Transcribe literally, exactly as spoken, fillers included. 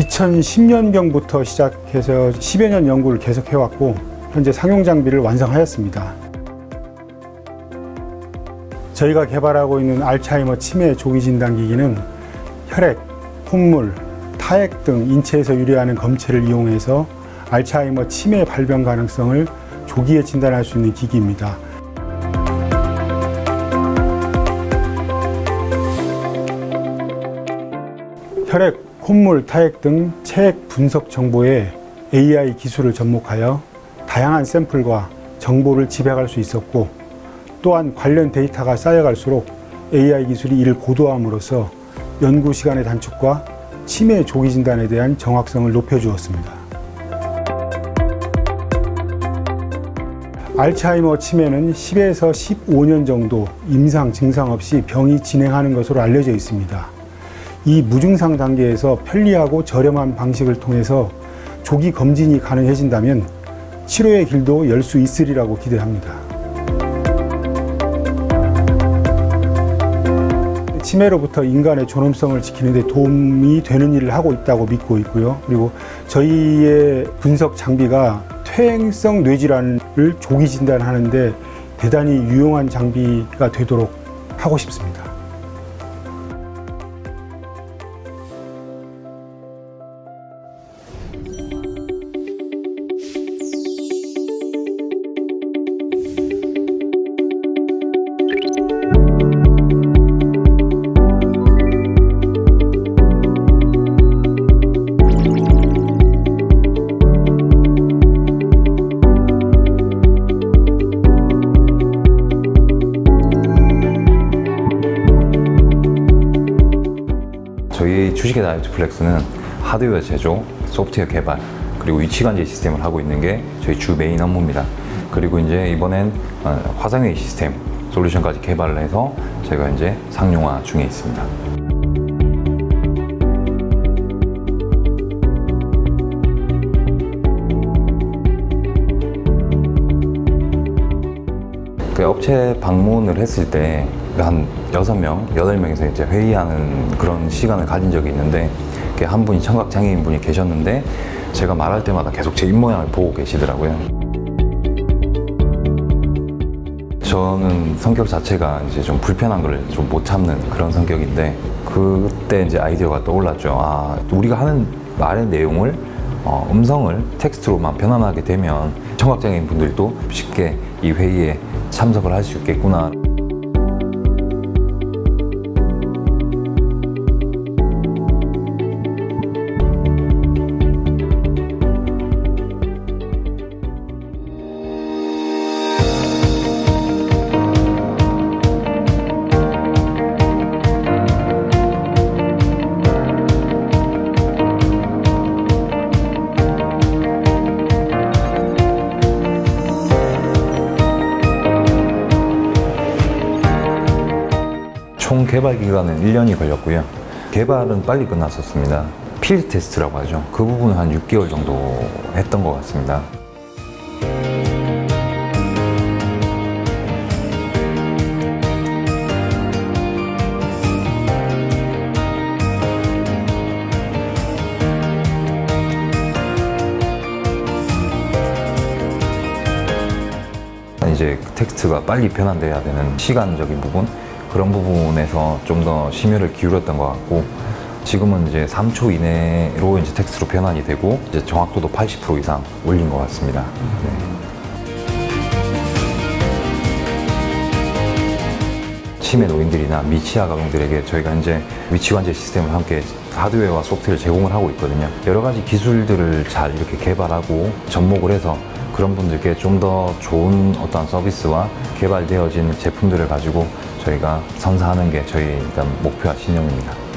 이천십 년경부터 시작해서 십여 년 연구를 계속해왔고 현재 상용 장비를 완성하였습니다. 저희가 개발하고 있는 알츠하이머 치매 조기 진단기기는 혈액, 콧물, 타액 등 인체에서 유래하는 검체를 이용해서 알츠하이머 치매 발병 가능성을 조기에 진단할 수 있는 기기입니다. 혈액, 콧물, 타액 등 체액 분석 정보에 에이아이 기술을 접목하여 다양한 샘플과 정보를 집약할 수 있었고, 또한 관련 데이터가 쌓여갈수록 에이아이 기술이 이를 고도함으로써 연구 시간의 단축과 치매 조기 진단에 대한 정확성을 높여주었습니다. 알츠하이머 치매는 십에서 십오 년 정도 임상 증상 없이 병이 진행하는 것으로 알려져 있습니다. 이 무증상 단계에서 편리하고 저렴한 방식을 통해서 조기 검진이 가능해진다면 치료의 길도 열 수 있으리라고 기대합니다. 치매로부터 인간의 존엄성을 지키는 데 도움이 되는 일을 하고 있다고 믿고 있고요. 그리고 저희의 분석 장비가 퇴행성 뇌질환을 조기 진단하는 데 대단히 유용한 장비가 되도록 하고 싶습니다. 저희 주식회 나이트플렉스는 하드웨어 제조, 소프트웨어 개발, 그리고 위치관제 시스템을 하고 있는 게 저희 주 메인 업무입니다. 그리고 이제 이번엔 화상회의 시스템 솔루션까지 개발을 해서 저희가 이제 상용화 중에 있습니다. 그 업체 방문을 했을 때 한 여섯 명, 여덟 명에서 이제 회의하는 그런 시간을 가진 적이 있는데, 한 분이 청각장애인 분이 계셨는데 제가 말할 때마다 계속 제 입모양을 보고 계시더라고요. 저는 성격 자체가 이제 좀 불편한 걸 좀 못 참는 그런 성격인데, 그때 이제 아이디어가 떠올랐죠. 아, 우리가 하는 말의 내용을 어, 음성을 텍스트로만 변환하게 되면 청각장애인 분들도 쉽게 이 회의에 참석을 할 수 있겠구나. 총 개발 기간은 일 년이 걸렸고요. 개발은 빨리 끝났었습니다. 필드 테스트라고 하죠. 그 부분은 한 육 개월 정도 했던 것 같습니다. 이제 텍스트가 빨리 변환돼야 되는 시간적인 부분, 그런 부분에서 좀 더 심혈을 기울였던 것 같고, 지금은 이제 삼 초 이내로 이제 텍스트로 변환이 되고 이제 정확도도 팔십 퍼센트 이상 올린 것 같습니다. 네. 치매 노인들이나 미취학 아동들에게 저희가 이제 위치관제 시스템을 함께 하드웨어와 소프트웨어를 제공을 하고 있거든요. 여러 가지 기술들을 잘 이렇게 개발하고 접목을 해서 그런 분들께 좀 더 좋은 어떤 서비스와 개발되어진 제품들을 가지고 저희가 선사하는 게 저희 일단 목표와 신념입니다.